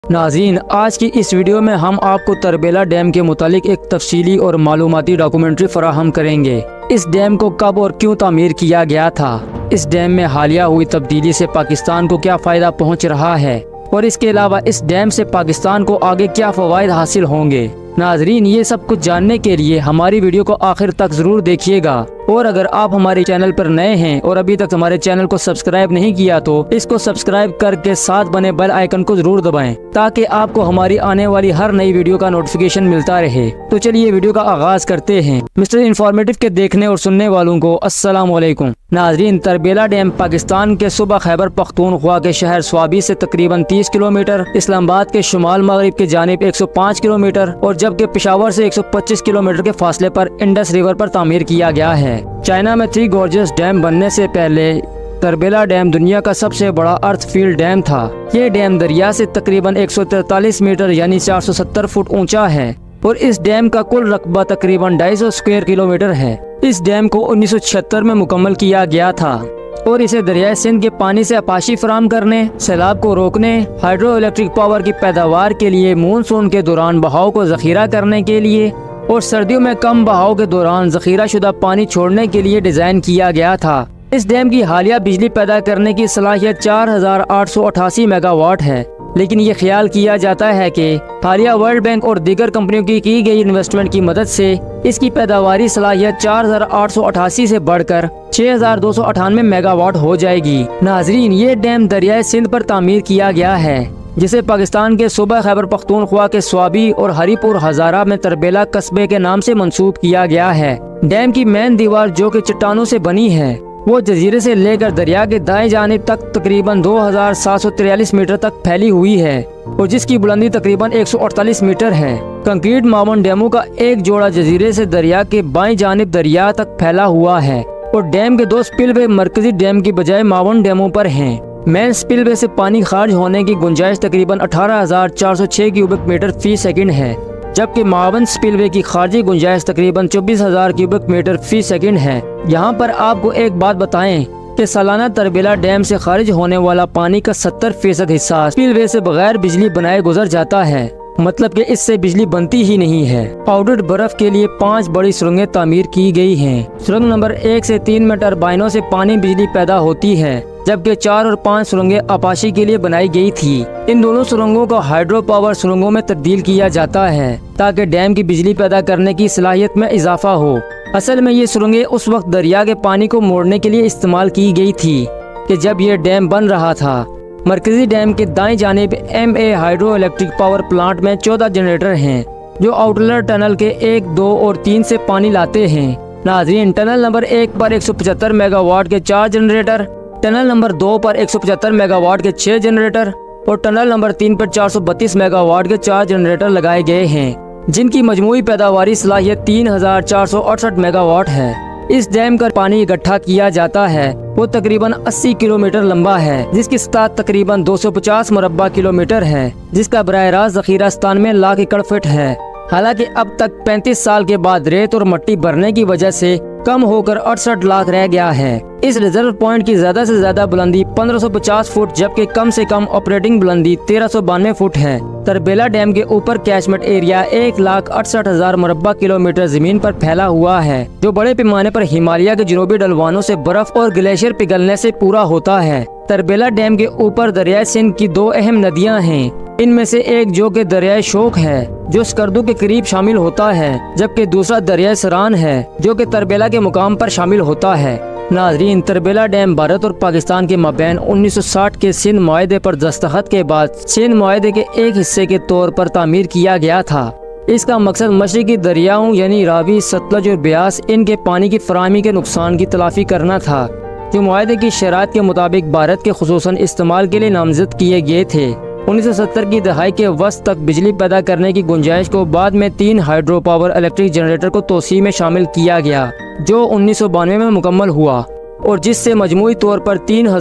नाज़रीन, आज की इस वीडियो में हम आपको तरबेला डैम के मुतालिक एक तफसीली और मालूमाती डॉक्यूमेंट्री फराहम करेंगे। इस डैम को कब और क्यों तामीर किया गया था, इस डैम में हालिया हुई तब्दीली से पाकिस्तान को क्या फ़ायदा पहुंच रहा है और इसके अलावा इस डैम से पाकिस्तान को आगे क्या फ़वाइद हासिल होंगे। नाजरीन, ये सब कुछ जानने के लिए हमारी वीडियो को आखिर तक ज़रूर देखिएगा और अगर आप हमारे चैनल पर नए हैं और अभी तक हमारे चैनल को सब्सक्राइब नहीं किया तो इसको सब्सक्राइब करके साथ बने बेल आइकन को जरूर दबाएं ताकि आपको हमारी आने वाली हर नई वीडियो का नोटिफिकेशन मिलता रहे। तो चलिए वीडियो का आगाज करते हैं। मिस्टर इन्फॉर्मेटिव के देखने और सुनने वालों को अस्सलाम वालेकुम। नाजरीन, तरबेला डैम पाकिस्तान के सूबा खैबर पख्तूनख्वा के शहर स्वाबी से तकरीबन 30 किलोमीटर, इस्लामाबाद के शुमाल मगरिब की जानिब 105 किलोमीटर और जबकि पेशावर से 125 किलोमीटर के फासले पर इंडस रिवर पर तामीर किया गया है। चाइना में थ्री गॉर्जेस डैम बनने से पहले तरबेला डैम दुनिया का सबसे बड़ा अर्थ फील्ड डैम था। ये डैम दरिया से तकरीबन 143 मीटर यानी 470 फुट ऊंचा है और इस डैम का कुल रकबा तकरीबन 250 स्क्वायर किलोमीटर है। इस डैम को 1976 में मुकम्मल किया गया था और इसे दरियाए सिंध के पानी से अपाशी फराहम करने, सैलाब को रोकने, हाइड्रो इलेक्ट्रिक पावर की पैदावार के लिए, मानसून के दौरान बहाव को जखीरा करने के लिए और सर्दियों में कम बहाव के दौरान जखीरा शुदा पानी छोड़ने के लिए डिजाइन किया गया था। इस डैम की हालिया बिजली पैदा करने की सलाहियत 4888 मेगावाट है, लेकिन ये ख्याल किया जाता है कि हालिया वर्ल्ड बैंक और दीगर कंपनियों की गई इन्वेस्टमेंट की मदद से इसकी पैदावारी सलाहियत 4888 से बढ़कर 6298 मेगावाट हो जाएगी। नाजरीन, ये डैम दरियाए सिंध पर तामीर किया गया है जिसे पाकिस्तान के सूबा खैबर पख्तूनख्वा के स्वाबी और हरीपुर हजारा में तरबेला कस्बे के नाम से मंसूब किया गया है। डैम की मेन दीवार जो कि चट्टानों से बनी है वो जजीरे से लेकर दरिया के दाएं जानिब तक तकरीबन 2743 मीटर तक फैली हुई है और जिसकी बुलंदी तकरीबन 148 मीटर है। कंक्रीट मावन डैमों का एक जोड़ा जजीरे से दरिया के बाएं जानिब दरिया तक फैला हुआ है और डैम के दो स्पिलवे मरकजी डैम की बजाय मावन डैमों पर हैं। मेन स्पिलवे से पानी खारिज होने की गुंजाइश तकरीबन 18,406 क्यूबिक मीटर फी सेकंड है, जबकि मावन स्पिलवे की खारजी गुंजाइश तकरीबन 24,000 क्यूबिक मीटर फी सेकंड है। यहाँ पर आपको एक बात बताएं कि सालाना तरबेला डैम से खारिज होने वाला पानी का 70% हिस्सा स्पिलवे से बगैर बिजली बनाए गुजर जाता है, मतलब कि इससे बिजली बनती ही नहीं है। पाउडर्ड बर्फ के लिए 5 बड़ी सुरंगें तामीर की गई हैं। सुरंग नंबर 1 से 3 में टरबाइनों से पानी बिजली पैदा होती है, जबकि 4 और 5 सुरंगें आपाशी के लिए बनाई गई थी। इन दोनों सुरंगों को हाइड्रो पावर सुरंगों में तब्दील किया जाता है ताकि डैम की बिजली पैदा करने की सलाहियत में इजाफा हो। असल में ये सुरंगें उस वक्त दरिया के पानी को मोड़ने के लिए इस्तेमाल की गई थी कि जब ये डैम बन रहा था। मरकजी डैम के दाएं जानिब MA hydroelectric power plant में 14 जनरेटर हैं जो आउटलर टनल के 1, 2 और 3 से पानी लाते हैं। नाजरीन, टनल नंबर 1 पर 175 मेगावाट के 4 जनरेटर, टनल नंबर 2 पर 175 मेगावाट के 6 जनरेटर और टनल नंबर 3 पर 432 मेगावाट के 4 जनरेटर लगाए गए हैं, जिनकी मजमूई पैदावारी सलाहियत 3468 मेगावाट है। इस डैम का पानी इकट्ठा किया जाता है वो तकरीबन 80 किलोमीटर लंबा है, जिसकी सतह तकरीबन 250 मुरब्बा किलोमीटर है, जिसका बराह रास्त ज़खीरा स्थान में लाख एकड़ फीट है। हालांकि अब तक 35 साल के बाद रेत और मिट्टी भरने की वजह से कम होकर 68 लाख रह गया है। इस रिजर्व पॉइंट की ज्यादा से ज्यादा बुलंदी 1550 फुट जबकि कम से कम ऑपरेटिंग बुलंदी 1392 फुट है। तरबेला डैम के ऊपर कैचमेंट एरिया 1,68,000 मुरब्बा किलोमीटर जमीन पर फैला हुआ है, जो बड़े पैमाने पर हिमालय के जनूबी ढलवानों से बर्फ और ग्लेशियर पिघलने से पूरा होता है। तरबेला डैम के ऊपर दरियाए सिंध की 2 अहम नदियां हैं। इनमें से एक जो कि दरियाए शोक है जो स्कर्दू के करीब शामिल होता है, जबकि दूसरा दरियाए सरान है जो कि तरबेला के मुकाम पर शामिल होता है। नाजरीन, तरबेला डैम भारत और पाकिस्तान के माबैन 1960 के सिंध मुआहदे पर दस्तखत के बाद सिंध मुआहदे के एक हिस्से के तौर पर तामीर किया गया था। इसका मकसद मशरकी दरियाओं यानी रावी, सतलज और ब्यास इनके पानी की फराहमी के नुकसान की तलाफी करना था, जो मुआहदे की शराइत के मुताबिक भारत के खुसूसन इस्तेमाल के लिए नामजद किए गए थे। 1970 की दहाई के वस्त तक बिजली पैदा करने की गुंजाइश को बाद में 3 हाइड्रो पावर इलेक्ट्रिक जनरेटर को तोसी में शामिल किया गया, जो 1992 में मुकम्मल हुआ और जिससे मजमूई तौर पर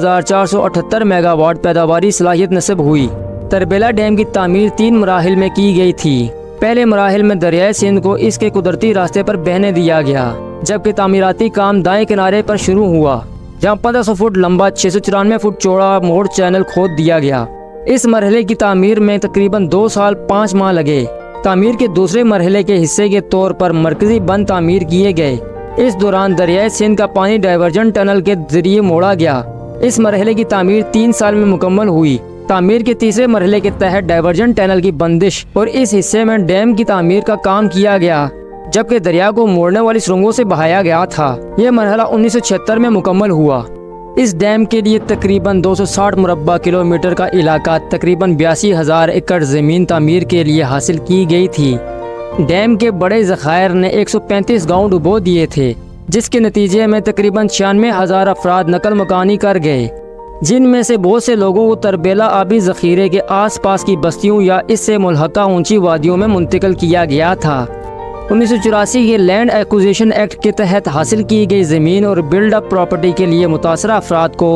3478 मेगावाट पैदावारी सलाहियत नस्ब हुई। तरबेला डैम की तामीर 3 मराहिल में की गई थी। पहले मराहिल में दरियाए सिंध को इसके कुदरती रास्ते पर बहने दिया गया, जबकि तामीराती काम दाएं किनारे पर शुरू हुआ, जहाँ 1500 फुट लंबा 694 फुट चौड़ा मोड़ चैनल खोद दिया गया इस मरहले की तामीर में तकरीबन 2 साल 5 माह लगे। तामीर के दूसरे मरहले के हिस्से के तौर पर मरकजी बंद तामीर किए गए। इस दौरान दरियाए सिंध का पानी डाइवर्जन टनल के जरिए मोड़ा गया। इस मरहले की तामीर 3 साल में मुकम्मल हुई। तामीर के तीसरे मरहले के तहत डाइवर्जन टनल की बंदिश और इस हिस्से में डैम की तामीर का काम किया गया, जबकि दरिया को मोड़ने वाली सुरंगों से बहाया गया था। यह मरहला 1976 में मुकम्मल हुआ। इस डैम के लिए तकरीबन 260 मुरब्बा किलोमीटर का इलाका तकरीबन 82,000 एकड़ ज़मीन तामीर के लिए हासिल की गई थी। डैम के बड़े ज़खायर ने 135 गांव डुबो दिए थे, जिसके नतीजे में तकरीबन 96,000 अफराद नकल मकानी कर गए, जिनमें से बहुत से लोगों को तरबेला आबी ज़ख़ीरे के आसपास की बस्तियों या इससे मुल्हका ऊंची वादियों में मुंतकिल किया गया था। 1984 के लैंड एक्विजिशन एक्ट के तहत हासिल की गई ज़मीन और बिल्ड अप प्रॉपर्टी के लिए मुतासरा अफराद को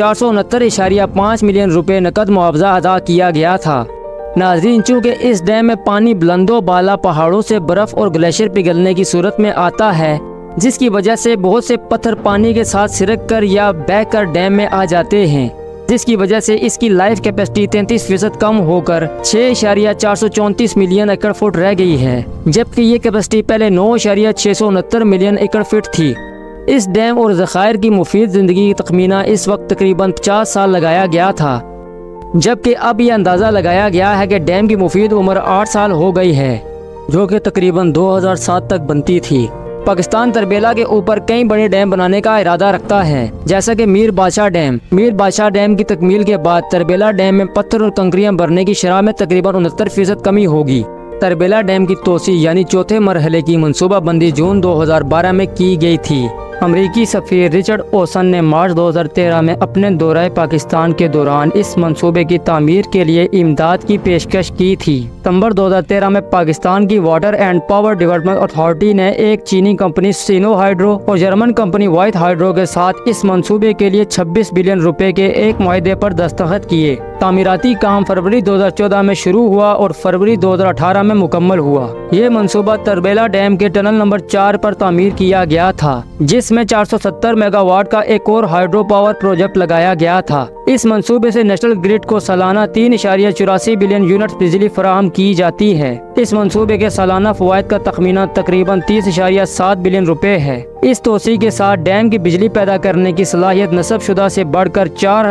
469.5 मिलियन रुपए नकद मुआवजा अदा किया गया था। नाज़रीन, चूँकि इस डैम में पानी बुलंदो बाला पहाड़ों से बर्फ़ और ग्लेशियर पिघलने की सूरत में आता है, जिसकी वजह से बहुत से पत्थर पानी के साथ सिरक कर या बह कर डैम में आ जाते हैं, जिसकी वजह से इसकी लाइफ कैपेसिटी 33% कम होकर 6.434 मिलियन एकड़ फुट रह गई है, जबकि ये कैपेसिटी पहले 9.669 मिलियन एकड़ फीट थी। इस डैम और ज़खायर की मुफीद ज़िंदगी की तखमीना इस वक्त तकरीबन 50 साल लगाया गया था, जबकि अब यह अंदाज़ा लगाया गया है कि डैम की मुफीद उम्र 8 साल हो गई है, जो कि तकरीबन 2007 तक बनती थी। पाकिस्तान तरबेला के ऊपर कई बड़े डैम बनाने का इरादा रखता है, जैसा कि मीर बादशाह डैम। मीर बादशाह डैम की तकमील के बाद तरबेला डैम में पत्थर और कंकरियां भरने की शरह में तकरीबन 69% कमी होगी। तरबेला डैम की तोसी यानी चौथे मरहले की मनसूबाबंदी जून 2012 में की गई थी। अमरीकी सफ़ीर रिचर्ड ओसन ने मार्च 2013 में अपने दौरे पाकिस्तान के दौरान इस मंसूबे की तामीर के लिए इमदाद की पेशकश की थी। सितंबर 2013 में पाकिस्तान की water and power development authority ने एक चीनी कंपनी सिनो हाइड्रो और जर्मन कंपनी वाइट हाइड्रो के साथ इस मंसूबे के लिए 26 बिलियन रुपए के एक मुआहदे पर दस्तखत किए। तामीराती काम फरवरी 2014 में शुरू हुआ और फरवरी 2018 में मुकम्मल हुआ। ये मंसूबा तरबेला डैम के टनल नंबर 4 पर तामीर किया गया था, जिसमें 470 मेगावाट का एक और हाइड्रो पावर प्रोजेक्ट लगाया गया था। इस मंसूबे से नेशनल ग्रिड को सालाना 3.84 बिलियन यूनिट बिजली फराहम की जाती है। इस मंसूबे के सालाना फवायद का तखमीना तकरीबन 30.7 बिलियन रुपए है। इस तोसी के साथ डैम की बिजली पैदा करने की सलाहियत नस्बशुदा से बढ़कर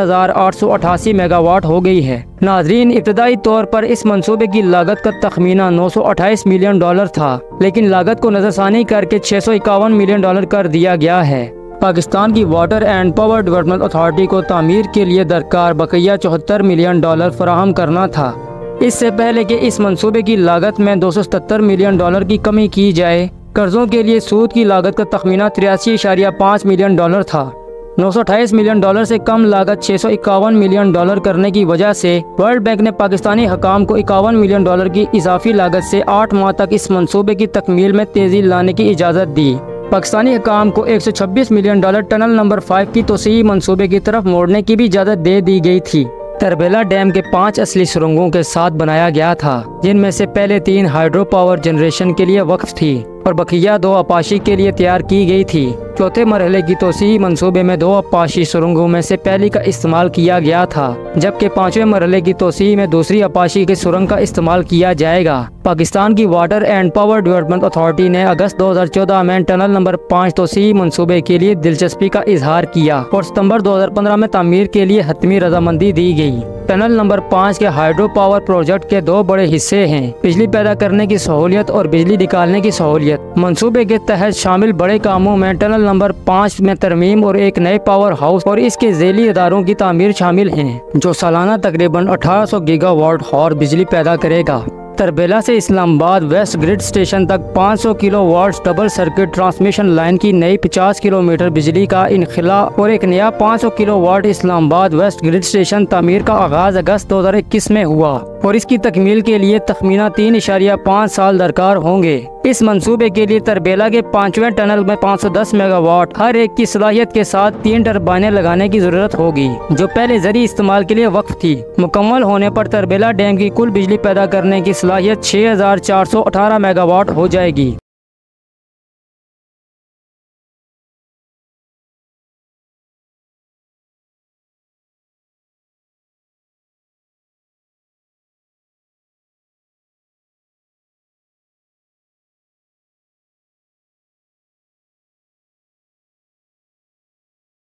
4,888 मेगावाट हो गई है। नाजरीन, इब्तदाई तौर पर इस मंसूबे की लागत का तखमीना $928 मिलियन था, लेकिन लागत को नजरसानी करके $651 मिलियन कर दिया गया है। पाकिस्तान की water and power development authority को तामीर के लिए दरकार बकिया $74 मिलियन फराहम करना था। इससे पहले कि इस मंसूबे की लागत में $277 मिलियन की कमी की जाए, कर्जों के लिए सूद की लागत का तखमीना $83.5 मिलियन था। $928 मिलियन से कम लागत $651 मिलियन करने की वजह से वर्ल्ड बैंक ने पाकिस्तानी हकाम को $51 मिलियन की इजाफी लागत से 8 माह तक इस मंसूबे की तकमील में तेजी लाने की इजाज़त दी। पाकिस्तानी हकाम को $126 मिलियन टनल नंबर 5 की तोसी मंसूबे की तरफ मोड़ने की भी इजाज़त दे दी गई थी। तरबेला डैम के 5 असली सुरंगों के साथ बनाया गया था, जिनमें से पहले 3 हाइड्रो पावर जनरेशन के लिए वक्फ थी और बकिया 2 अपाशी के लिए तैयार की गई थी। चौथे मरहले की तोसी मंसूबे में 2 अपाशी सुरंगों में से पहली का इस्तेमाल किया गया था, जबकि 5वें मरहले की तोसी में दूसरी अपाशी के सुरंग का इस्तेमाल किया जाएगा। पाकिस्तान की water and power development authority ने अगस्त 2014 में टनल नंबर 5 तोसी मंसूबे के लिए दिलचस्पी का इजहार किया और सितंबर 2015 में तामीर के लिए हतमी रजामंदी दी गई। टनल नंबर 5 के हाइड्रो पावर प्रोजेक्ट के 2 बड़े हिस्से हैं: बिजली पैदा करने की सहूलियत और बिजली निकालने की सहूलियत। मंसूबे के तहत शामिल बड़े कामों में टनल नंबर 5 में तरमीम और एक नए पावर हाउस और इसके झेली इदारों की तामीर शामिल हैं, जो सालाना तकरीबन 1800 गीगावाट और बिजली पैदा करेगा। तरबेला से इस्लामाबाद वेस्ट ग्रिड स्टेशन तक 500 kilowatt double circuit transmission line की नई 50 किलोमीटर बिजली का इनखिला और एक नया 500 kilowatt Islamabad west grid station तामीर का आगाज अगस्त 2021 में हुआ और इसकी तकमील के लिए तखमीना 3.5 साल दरकार होंगे। इस मंसूबे के लिए तरबेला के 5वें टनल में 510 मेगावाट हर एक की सलाहियत के साथ 3 टरबाइनें लगाने की जरूरत होगी, जो पहले जरी इस्तेमाल के लिए वक्फ थी। मुकम्मल होने पर तरबेला डैम की कुल बिजली पैदा करने की सलाहियत 6,418 मेगावाट हो जाएगी।